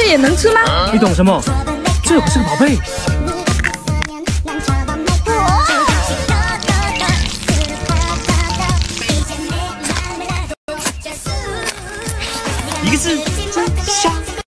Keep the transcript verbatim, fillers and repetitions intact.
也能吃吗？ 你懂什么？这不是个宝贝。一个字，真香。